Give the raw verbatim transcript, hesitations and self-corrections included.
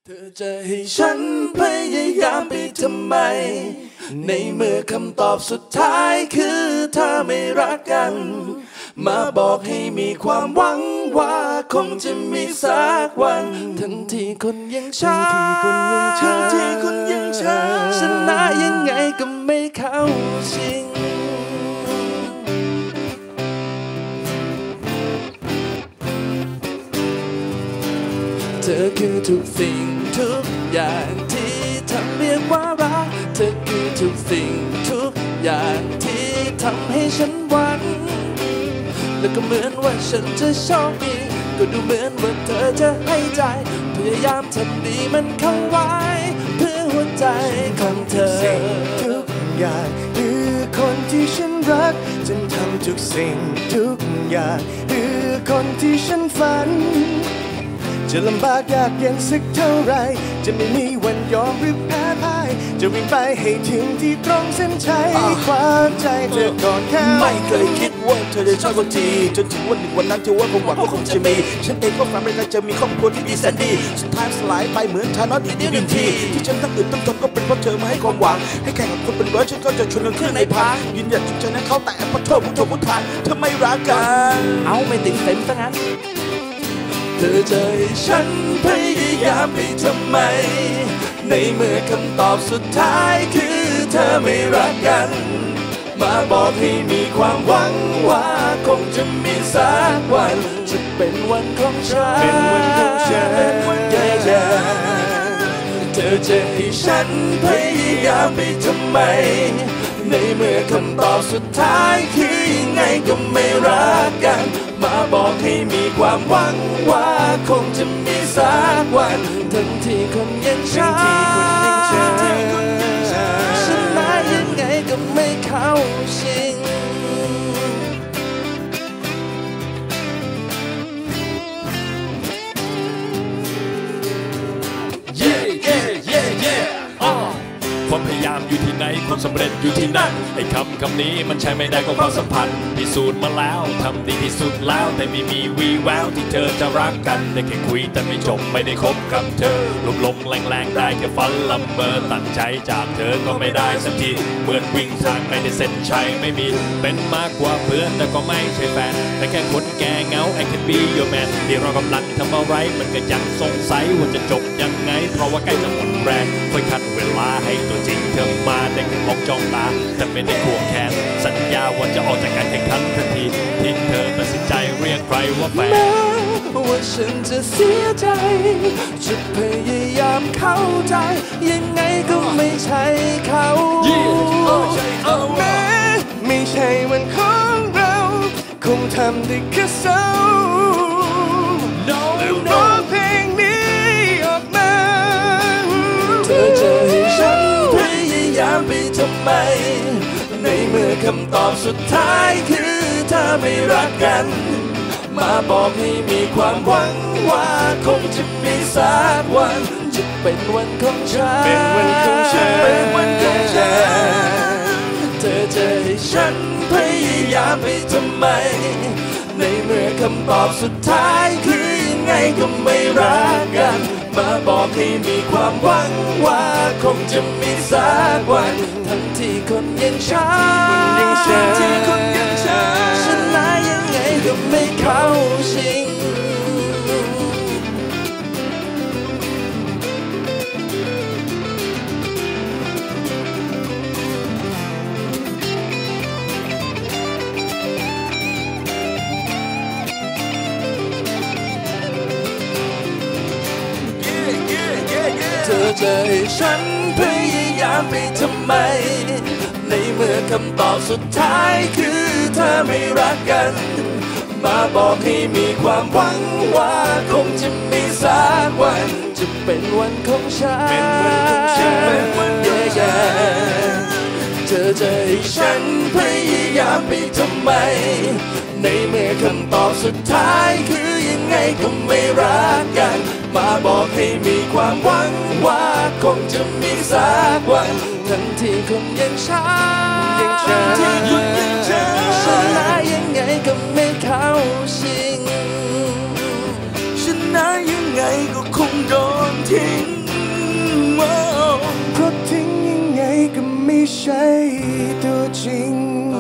เธอจะให้ฉันพยายามไปทำไมในเมื่อคำตอบสุดท้ายคือเธอไม่รักกันมาบอกให้มีความหวังว่าคงจะมีสักวันทั้งที่คนยังช้าทั้งที่คนยังช้าชนะยังไงก็ไม่เข้าชิงเธอคือทุกสิ่งทุกอย่างที่ทำเรียกว่ารักเธอคือทุกสิ่งทุกอย่างที่ทำให้ฉันหวังแล้วก็เหมือนว่าฉันจะโชคดีก็ดูเหมือนว่าเธอจะให้ใจพยายามทำดีมันเข้าไว้เพื่อหัวใจของเธอทุกอย่างคือคนที่ฉันรักจนทำทุกสิ่งทุกอย่างคือคนที่ฉันฝันจะลำบากยากเย็นสักเท่าไรจะไม่มีวันยอมหรือแพ้พ่ายจะวิ่งไปให้ถึงที่ตรงเส้นชัยความใจเธอก่อนแค่ไม่เคยคิดว่าเธอจะชอบคนทีจนถึงวันหนึ่งวันนั้นเธอว่าคงหวังว่าคงจะมีฉันเองก็ฝันไม่เคยจะมีครอบครัวที่ดีแสนดีสุดท้ายสลายไปเหมือนทานอสอีกนิดหนึ่งทีที่ฉันต้องอื่นต้องทนก็เป็นเพราะเธอมาให้ความหวังให้แข่งกับคนเป็นร้อยฉันก็จะชวนกันขึ้นในพายืนหยัดจนใจนั้นเขาแต่เพราะโทษผู้โทษผู้ทานเธอไม่รักกันเอาไม่ติดเต็มซะงั้นเธอจะให้ฉันพยายามไปทำไมในเมื่อคำตอบสุดท้ายคือเธอไม่รักกันมาบอกให้มีความหวังว่าคงจะมีสักวันจะเป็นวันของฉันเป็นวันของฉันเป็นวันแย่ๆเธอจะให้ฉันพยายามไปทำไมในเมื่อคำตอบสุดท้ายคือยังไงก็ไม่รักกันมาบอกให้มีความหวังว่าคงจะมีสักวันทั้งที่คนยังช้าชนะยังไงก็ไม่เข้าชิงเย่เย่เย่เย่อ๋อความพยายามอยู่ที่ไหนความสำเร็จอยู่ที่นั่นไอ้คำคำนี้มันใช่ไม่ได้กับความสัมพันธ์พิสูจน์มาแล้วทำดีที่สุดแล้วแต่ไม่มีวีแววที่เธอจะรักกันได้แค่คุยแต่ไม่จบไม่ได้คบกับเธอลมลมแรงแรงได้แค่ฝันลำเบอตั้งใจจากเธอก็ไม่ได้สักทีเหมือนวิ่งทางไม่ได้เส้นชัยไม่มีเป็นมากกว่าเพื่อนแต่ก็ไม่ใช่แฟนแต่แค่คนแก่เงา I can be your man ที่เรากำลังทำอะไรมันก็ยังสงสัยว่าจะจบยังไงเพราะว่าใกล้จะหมดแรงค่อยคัดเวลาให้ตัวจริงเธอมาได้แค่มองจ้องตาแต่ไม่ได้ควงแขนสัญญาว่าจะออกจากการแข่งขันทันทีที่เธอตัดสินใจเรียกใครว่าแฟนแม้ว่าฉันจะเสียใจจะพยายามเข้าใจยังไงก็ไม่ใช่เขาแม้ไม่ใช่วันของเราคงทำได้แค่เศร้าแล้วร้องเพลงนี้ออกมาเธอจะให้ฉันพยายามไปทำไมในเมื่อคำตอบสุดท้ายคือเธอไม่รักกันมาบอกให้มีความหวังว่าคงจะมีสักวันจะเป็นวันของฉันเป็นวันของฉันเป็นวันของฉันเธอจะให้ฉันพยายามไปทำไมในเมื่อคำตอบสุดท้ายคือยังไงก็ไม่รักกันมาบอกให้มีความหวังว่าคงจะมีสักวันทั้งที่คนยังช้าที่คนยังช้าชนะยังไงก็ไม่เข้าชิงเธอจะให้ฉันพยายามไปทำไมในเมื่อคำตอบสุดท้ายคือเธอไม่รักกันมาบอกให้มีความหวังว่าคงจะมีสักวันจะเป็นวันของฉันเป็นวันของฉันเป็นวันแย่ๆเธอจะให้ฉันพยายามไปทำไมในเมื่อคำตอบสุดท้ายคือยังไงก็ไม่รักกันมาบอกให้มีความหวังว่าคงจะมีสักวันทั้งที่คนยังช้าที่คนยังช้าชนะยังไงก็ไม่เข้าชิงชนะยังไงก็คงโดนทิ้งใช่ตัวจริง